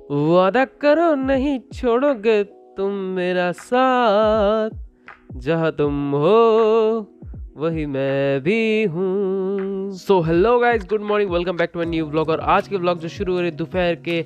वादा करो नहीं छोड़ोगे तुम मेरा साथ, जहाँ तुम हो वही मैं भी हूँ। So hello guys, good morning, welcome back to my new vlog. और आज के व्लॉग जो शुरू हो रही है दोपहर के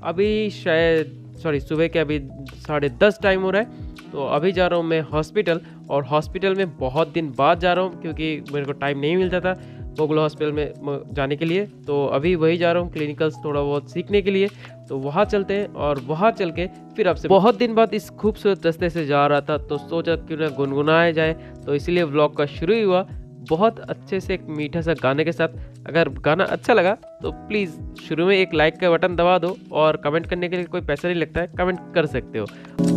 सुबह के अभी 10:30 टाइम हो रहा है। तो अभी जा रहा हूँ मैं हॉस्पिटल, और हॉस्पिटल में बहुत दिन बाद जा रहा हूँ क्योंकि मेरे को टाइम नहीं मिलता था पोगलो हॉस्पिटल में जाने के लिए। तो अभी वही जा रहा हूँ क्लिनिकल्स थोड़ा बहुत सीखने के लिए। तो वहाँ चलते हैं और वहाँ चल के फिर आपसे बहुत दिन बाद इस खूबसूरत रास्ते से जा रहा था तो सोचा क्यों ना गुनगुनाया जाए, तो इसीलिए व्लॉग का शुरू ही हुआ बहुत अच्छे से एक मीठा सा गाने के साथ। अगर गाना अच्छा लगा तो प्लीज़ शुरू में एक लाइक का बटन दबा दो, और कमेंट करने के लिए कोई पैसा नहीं लगता है, कमेंट कर सकते हो।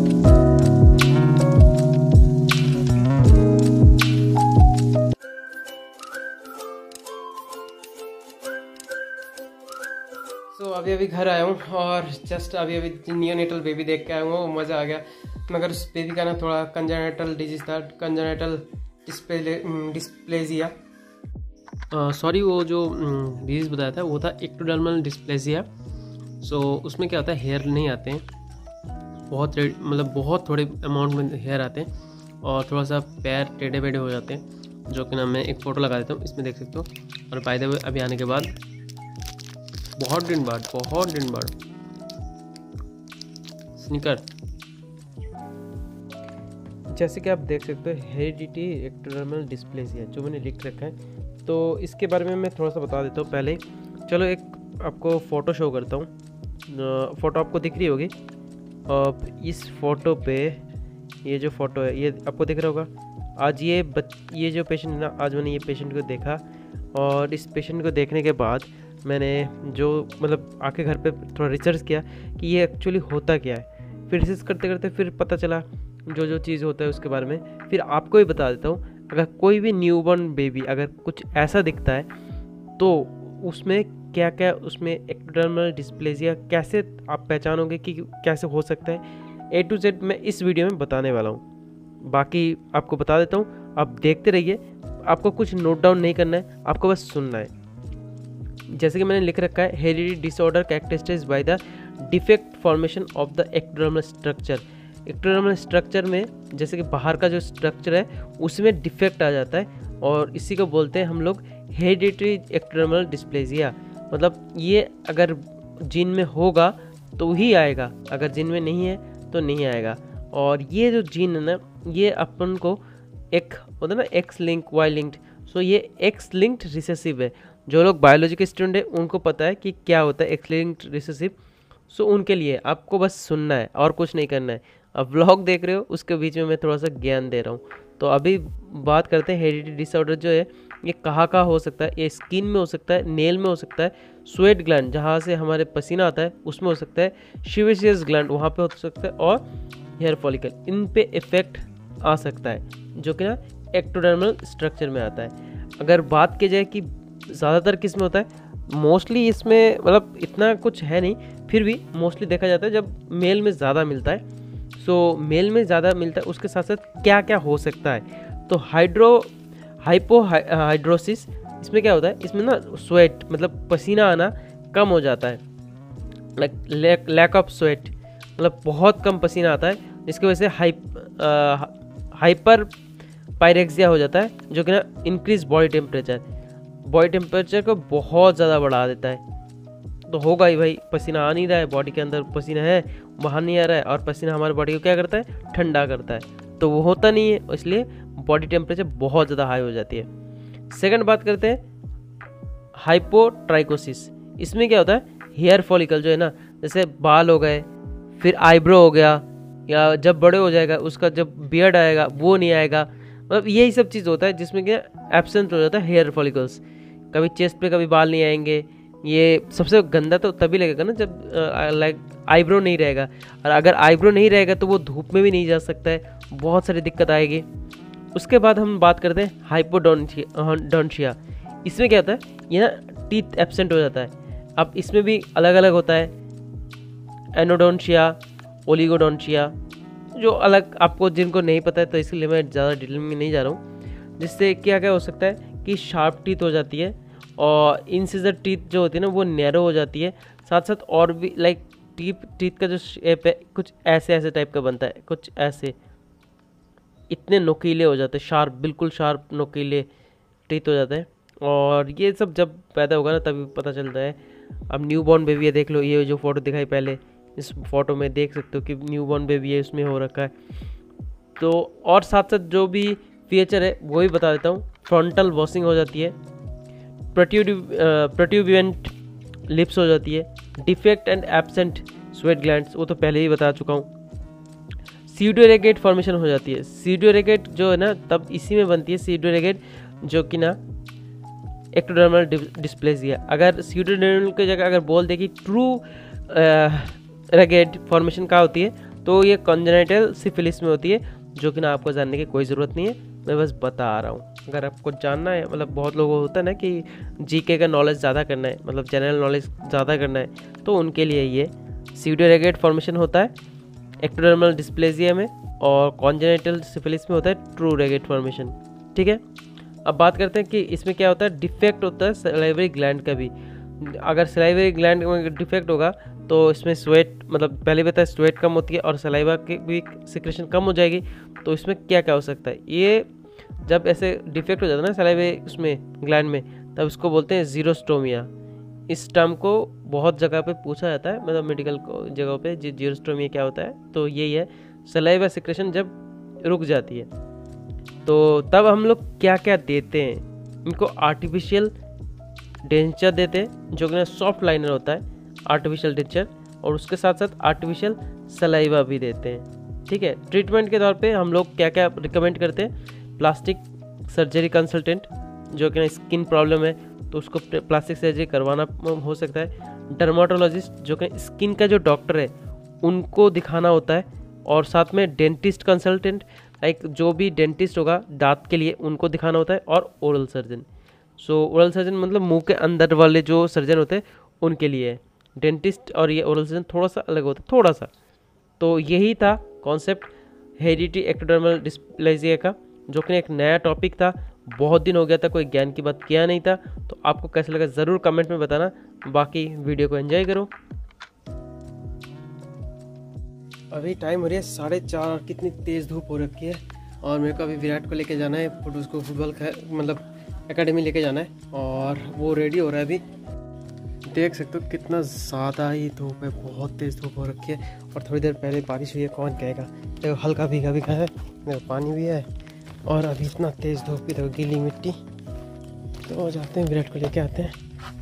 अभी घर आया हूँ और जस्ट अभी नियोनेटल बेबी देख के आया हूँ, मज़ा आ गया। मगर उस बेबी का ना थोड़ा कंजेनिटल डिजीज था, कंजेनिटल डिस्प्लेजिया। सॉरी, वो जो डिजीज़ बताया था वो था एक्टोडर्मल डिस्प्लेजिया। सो उसमें क्या होता है, हेयर नहीं आते हैं, बहुत थोड़े अमाउंट में हेयर आते हैं, और थोड़ा सा पैर टेढ़े बेढ़े हो जाते हैं, जो कि ना मैं एक फ़ोटो लगा देता हूँ, इसमें देख सकते हो। और बाय द वे अभी आने के बाद बहुत दिन बाद स्निकर, जैसे कि आप देख सकते हो, हेरिडिटी एक्टोडर्मल डिस्प्लेसिया जो मैंने लिख रखा है। तो इसके बारे में मैं थोड़ा सा बता देता हूँ पहले। चलो एक आपको फ़ोटो शो करता हूँ। फ़ोटो आपको दिख रही होगी। इस फ़ोटो पे ये जो फ़ोटो है ये आपको दिख रहा होगा। आज ये जो पेशेंट है ना, आज मैंने ये पेशेंट को देखा, और इस पेशेंट को देखने के बाद मैंने जो आके घर पे थोड़ा रिसर्च किया कि ये एक्चुअली होता क्या है। फिर रिसर्च करते करते फिर पता चला जो चीज़ होता है उसके बारे में। फिर आपको भी बता देता हूँ, अगर कोई भी न्यूबॉर्न बेबी अगर कुछ ऐसा दिखता है तो उसमें क्या क्या, उसमें एक्टोडर्मल डिस्प्लेजिया कैसे आप पहचानोगे कि कैसे हो सकता है, A to Z मैं इस वीडियो में बताने वाला हूँ। बाकी आपको बता देता हूँ, आप देखते रहिए, आपको कुछ नोट डाउन नहीं करना है, आपको बस सुनना है। जैसे कि मैंने लिख रखा है, heredity disorder characterised by the defect formation of the ectodermal structure. Ectodermal structure में जैसे कि बाहर का जो स्ट्रक्चर है उसमें डिफेक्ट आ जाता है, और इसी को बोलते हैं हम लोग हेरिडिटरी एक्टोडर्मल डिस्प्लेजिया। ये अगर जीन में होगा तो ही आएगा, अगर जीन में नहीं है तो नहीं आएगा। और ये जो जीन है ना, ये अपन को एक होता है ना, X link Y linked. So ये एक्स लिंक्ड रिसेसिव है। जो लोग बायोलॉजी के स्टूडेंट हैं उनको पता है कि क्या होता है एक्स लिंक्ड रिसेसिव। सो उनके लिए आपको बस सुनना है और कुछ नहीं करना है। अब व्लॉग देख रहे हो, उसके बीच में मैं थोड़ा सा ज्ञान दे रहा हूँ। तो अभी बात करते हैं, हेरिडिटी डिसऑर्डर जो है ये कहाँ हो सकता है। ये स्किन में हो सकता है, नेल में हो सकता है, स्वेट ग्लैंड जहाँ से हमारे पसीना आता है उसमें हो सकता है, शिवेशियस ग्लैंड वहाँ पे हो सकता है, और हेयर फॉलिकल, इन पे इफेक्ट आ सकता है, जो कि ना एक्टोडर्मल स्ट्रक्चर में आता है। अगर बात की जाए कि ज़्यादातर किस में होता है, मोस्टली इसमें इतना कुछ है नहीं, फिर भी मोस्टली देखा जाता है जब मेल में ज़्यादा मिलता है। सो मेल में ज़्यादा मिलता है, उसके साथ साथ क्या क्या हो सकता है, तो हाइपोहाइड्रोसिस, इसमें क्या होता है, इसमें ना स्वेट पसीना आना कम हो जाता है, लैक ऑफ स्वेट, बहुत कम पसीना आता है, जिसकी वजह से हाइपर पायरेक्सिया हो जाता है, जो कि ना इंक्रीज बॉडी टेम्परेचर को बहुत ज़्यादा बढ़ा देता है। तो होगा ही भाई, पसीना आ नहीं रहा है, बॉडी के अंदर पसीना है, बाहर नहीं आ रहा है, और पसीना हमारे बॉडी को क्या करता है, ठंडा करता है, तो वो होता नहीं है, इसलिए बॉडी टेम्परेचर बहुत ज़्यादा हाई हो जाती है। सेकंड बात करते हैं हाइपोट्राइकोसिस। इसमें क्या होता है, हेयर फॉलिकल जो है ना, जैसे बाल हो गए, फिर आईब्रो हो गया, या जब बड़े हो जाएगा उसका जब बियर्ड आएगा वो नहीं आएगा, यही सब चीज़ होता है जिसमें क्या एब्सेंट हो जाता है हेयर फॉलिकल्स। कभी चेस्ट पे कभी बाल नहीं आएंगे। ये सबसे गंदा तो तभी लगेगा ना जब आईब्रो नहीं रहेगा, और अगर आईब्रो नहीं रहेगा तो वो धूप में भी नहीं जा सकता है, बहुत सारी दिक्कत आएगी। उसके बाद हम बात करते हैं हाइपोडोंशिया। इसमें क्या होता है, ये ना टीथ एब्सेंट हो जाता है। अब इसमें भी अलग अलग होता है, एनोडोंशिया, ओलिगोडोंशिया, जो अलग आपको जिनको नहीं पता है तो इसलिए मैं ज़्यादा डिटेल में नहीं जा रहा हूँ। जिससे क्या क्या हो सकता है कि शार्प टीथ हो जाती है, और इंसिजर टीथ जो होती है ना वो नैरो हो जाती है। साथ साथ और भी टीथ का जो शेप है कुछ ऐसे टाइप का बनता है, कुछ ऐसे इतने नुकीले हो जाते हैं, शार्प, बिल्कुल शार्प नुकीले टीथ हो जाते हैं। और ये सब जब पैदा होगा ना तभी पता चलता है। अब न्यू बॉर्न बेबी है, देख लो, ये जो फोटो दिखाई पहले, इस फोटो में देख सकते हो कि न्यू बॉर्न बेबी है, इसमें हो रखा है। तो और साथ साथ जो भी फीचर है वो भी बता देता हूँ। फ्रंटल वॉशिंग हो जाती है, प्रोट्यूबिएंट लिप्स हो जाती है, defect and absent sweat glands, वो तो पहले ही बता चुका हूँ। सीडोरेगेट फॉर्मेशन हो जाती है। सीडोरेगेट जो है ना तब इसी में बनती है, सीडोरेगेट जो कि ना एक्टोडर्मल डिस्प्लेसिया। अगर सीडोडर्मल की जगह अगर बोल दे कि ट्रू रेगेट फॉर्मेशन कहाँ होती है तो ये कॉन्जेनिटल सिफिलिस में होती है, जो कि ना आपको जानने की कोई ज़रूरत नहीं है, मैं बस बता रहा हूँ। अगर आपको जानना है, मतलब बहुत लोगों को होता है ना कि जीके का नॉलेज ज़्यादा करना है, मतलब जनरल नॉलेज ज़्यादा करना है, तो उनके लिए ये सीडोरेगेट फॉर्मेशन होता है एक्टोडर्मल डिस्प्लेसिया में, और कॉन्जेनिटल सिफिलिस में होता है ट्रू रेगेट फॉर्मेशन। ठीक है, अब बात करते हैं कि इसमें क्या होता है। डिफेक्ट होता है सलाइवरी ग्लैंड का भी। अगर सलाइवरी ग्लैंड में डिफेक्ट होगा तो इसमें स्वेट, मतलब पहले बताया स्वेट कम होती है और सलाइवा की भी सिक्रेशन कम हो जाएगी। तो इसमें क्या क्या हो सकता है, ये जब ऐसे डिफेक्ट हो जाता है ना सलाइवे उसमें ग्लैंड में, तब इसको बोलते हैं जीरोस्टोमिया। इस टर्म को बहुत जगह पे पूछा जाता है, मतलब मेडिकल जगहों पे जीरोस्टोमिया क्या होता है, तो यही है सलाइवा सिक्रेशन जब रुक जाती है। तो तब हम लोग क्या क्या देते हैं, इनको आर्टिफिशियल डेंचर देते हैं जो कि सॉफ्ट लाइनर होता है, आर्टिफिशियल डेंचर, और उसके साथ साथ आर्टिफिशियल सलाइवा भी देते हैं। ठीक है, ट्रीटमेंट के तौर पे हम लोग क्या क्या रिकमेंड करते हैं। प्लास्टिक सर्जरी कंसल्टेंट, जो कि स्किन प्रॉब्लम है तो उसको प्लास्टिक सर्जरी करवाना हो सकता है। डर्माटोलॉजिस्ट, जो कि स्किन का जो डॉक्टर है उनको दिखाना होता है, और साथ में डेंटिस्ट कंसल्टेंट, लाइक जो भी डेंटिस्ट होगा दांत के लिए उनको दिखाना होता है, और oral surgeon. So oral surgeon मतलब मुंह के अंदर वाले जो सर्जन होते हैं उनके लिए है। डेंटिस्ट और ये ओरल सर्जन थोड़ा सा अलग होता है, थोड़ा सा। तो यही था कॉन्सेप्ट हेरिडिटी एक्टोडर्मल डिस्प्लेसिया का, जो कि एक नया टॉपिक था, बहुत दिन हो गया था कोई ज्ञान की बात किया नहीं था। तो आपको कैसा लगा ज़रूर कमेंट में बताना, बाकी वीडियो को एंजॉय करो। अभी टाइम हो रही है 4:30 और कितनी तेज़ धूप हो रखी है, और मेरे को अभी विराट को लेके जाना है, उसको फुटबॉल मतलब एकेडमी लेके जाना है, और वो रेडी हो रहा है अभी। देख सकते हो कितना ज़्यादा ही धूप है, बहुत तेज़ धूप हो रखी है, और थोड़ी देर पहले बारिश हुई है, कौन कहेगा। देखो हल्का भीगा भीगा है, पानी भी है, और अभी इतना तेज़ धूप भी, देखो गीली मिट्टी। तो जाते हैं विराट को लेके आते हैं।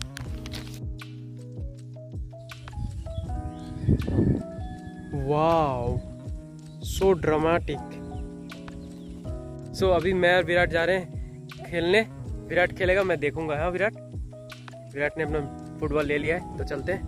वाओ, सो ड्रामेटिक। सो अभी मैं और विराट जा रहे हैं खेलने। विराट खेलेगा, मैं देखूंगा। हाँ विराट ने अपना फुटबॉल ले लिया है, तो चलते हैं।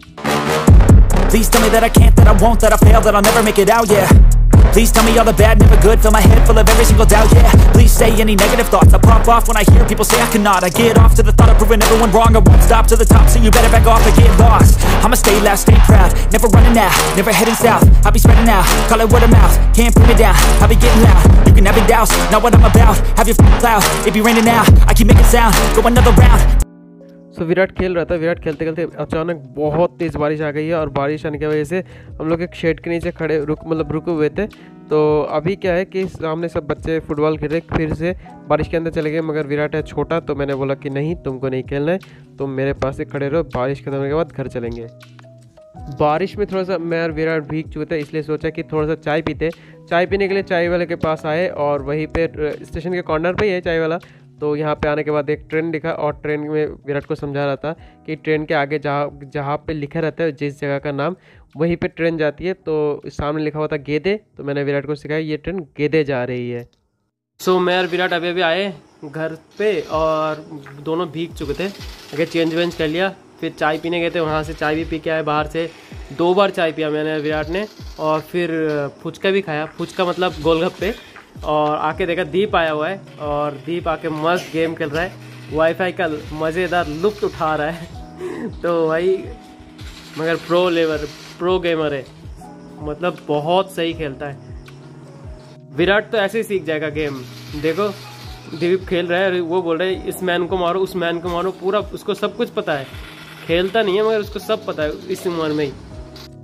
Please tell me that I can't, that I won't, that I fail, that I'll never make it out, yeah. Please tell me all the bad, never good, fill my head full of every single doubt, yeah. Please say any negative thoughts, I pop off when I hear people say I cannot. I get off to the thought of proving everyone wrong, I won't stop to the top, so you better back off and get lost. I'ma stay loud, stay proud, never running out, never heading south. I'll be spreading out, call it word of mouth, can't put me down, I'll be getting loud. You can have it douse, not what I'm about, have your f***ing cloud, it be raining now, I keep making sound, go another round. सो विराट खेल रहा था, विराट खेलते खेलते अचानक बहुत तेज़ बारिश आ गई है, और बारिश आने की वजह से हम लोग एक शेड के नीचे खड़े रुके हुए थे। तो अभी क्या है कि सामने सब बच्चे फुटबॉल खेल रहे, फिर से बारिश के अंदर चले गए, मगर विराट है छोटा, तो मैंने बोला कि नहीं, तुमको नहीं खेलना है, तुम मेरे पास से खड़े रहो, बारिश खत्म होने के बाद घर चलेंगे। बारिश में थोड़ा सा मैं और विराट भीग चुके थे, इसलिए सोचा कि थोड़ा सा चाय पीते। चाय पीने के लिए चाय वाले के पास आए, और वहीं पे स्टेशन के कॉर्नर पे ही है चाय वाला। तो यहाँ पे आने के बाद एक ट्रेन दिखा, और ट्रेन में विराट को समझा रहा था कि ट्रेन के आगे जहाँ पे लिखा रहता है जिस जगह का नाम, वहीं पे ट्रेन जाती है। तो सामने लिखा हुआ था गेदे, तो मैंने विराट को सिखाया ये ट्रेन गेदे जा रही है। सो मैं और विराट अभी आए घर पे, और दोनों भीग चुके थे। अगर चेंज वेंज कर लिया, फिर चाय पीने गए थे, वहाँ से चाय भी पी के आए बाहर से। 2 बार चाय पिया मैंने विराट ने, और फिर फुचका भी खाया, फुचका मतलब गोलगप्पे। और आके देखा दीप आया हुआ है, और दीप आके मस्त गेम खेल रहा है, वाईफाई का मज़ेदार लुत्फ़ उठा रहा है। तो भाई मगर प्रो गेमर है, मतलब बहुत सही खेलता है। विराट तो ऐसे ही सीख जाएगा गेम। देखो दीप खेल रहा है, वो बोल रहे है इस मैन को मारो, उस मैन को मारो, पूरा उसको सब कुछ पता है। खेलता नहीं है मगर उसको सब पता है इस उम्र में ही।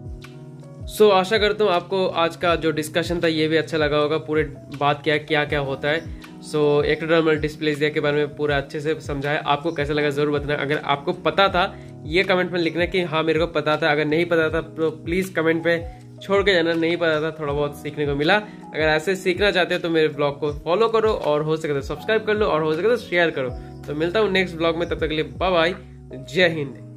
सो आशा करता हूँ आपको आज का जो डिस्कशन था ये भी अच्छा लगा होगा। पूरे बात क्या क्या होता है। सो एक्टोडर्मल डिस्प्लेसिया के बारे में पूरा अच्छे से समझाया। आपको कैसा लगा ज़रूर बताना। अगर आपको पता था ये कमेंट में लिखना कि हाँ मेरे को पता था। अगर नहीं पता था तो प्लीज़ कमेंट पे छोड़ के जाना, नहीं पता था, थोड़ा बहुत सीखने को मिला। अगर ऐसे सीखना चाहते हो तो मेरे ब्लॉग को फॉलो करो और हो सके तो सब्सक्राइब कर लो और हो सके तो शेयर करो। तो मिलता हूँ नेक्स्ट ब्लॉग में, तब तक के लिए बाय बाय, जय हिंद।